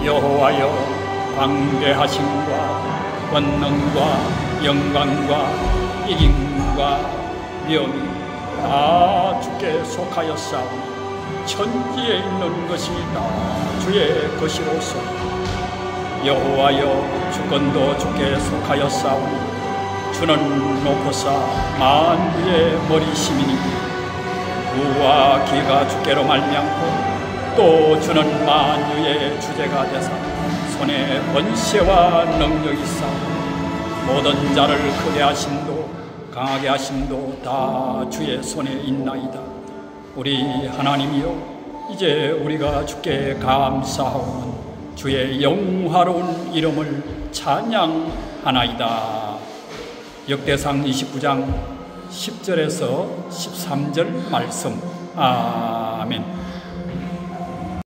여호와여, 광대하심과 권능과 영광과 이김과 명이 다 주께 속하였사오니 천지에 있는 것이 다 주의 것이로소. 여호와여, 주권도 주께 속하였사오니 주는 높으사 만유의 머리심이니 우와 기가 주께로 말미암고 또 주는 만유의 주제가 되사 손에 권세와 능력이 있사오니 모든 자를 크게 하심도 강하게 하심도 다 주의 손에 있나이다. 우리 하나님이여, 이제 우리가 주께 감사하오는 주의 영화로운 이름을 찬양하나이다. 역대상 29장 10절에서 13절 말씀. 아멘.